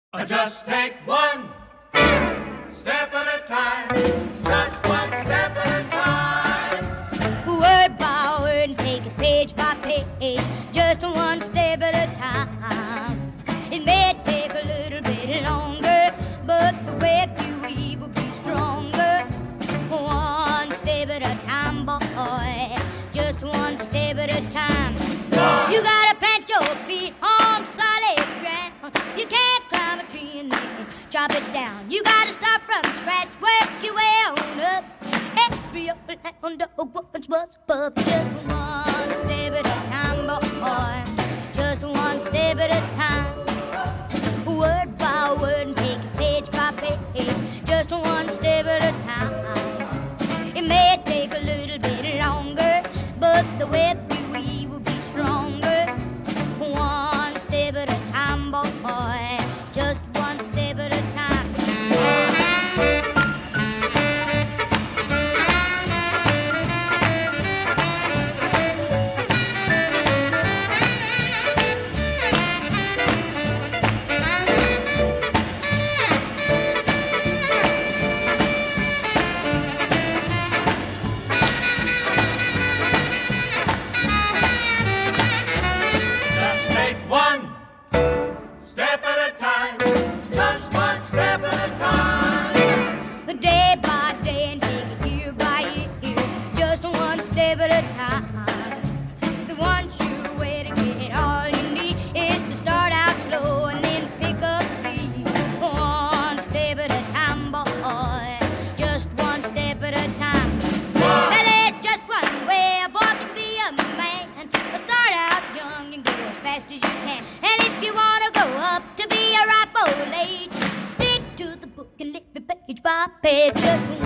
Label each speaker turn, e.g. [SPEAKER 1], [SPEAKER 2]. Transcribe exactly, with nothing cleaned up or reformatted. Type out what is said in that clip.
[SPEAKER 1] I just take one step at a time, just one step at a time.
[SPEAKER 2] Word by word and take it page by page, just one step at a time. It may take a little bit longer, but the web you weave will be stronger. One step at a time, boy, just one step at a time. One. You gotta plant your feet on solid ground. You can't climb a tree and then chop it down. You gotta start from scratch, work your way on up. Every old hound dog once was a pup. Just one step at a time, boy, just one step at a time. Word by word and take it page by page, just one step at a time. It may take a little bit longer, but the web you weave will be stronger. One step at a time, boy, just one step at a time.
[SPEAKER 1] One step at a time, just one step at a time.
[SPEAKER 2] Day by day and take it year by year, just one step at a time. The one sure way to get all you need is to start out slow and then pick up speed. One step at a time, boy, just one step at a time.
[SPEAKER 1] One.
[SPEAKER 2] Now there's just one way a boy can be a man. Start out young and go as fast as you can. And if you want to grow up to be a ripe old age, stick to the book and live it page by page. Just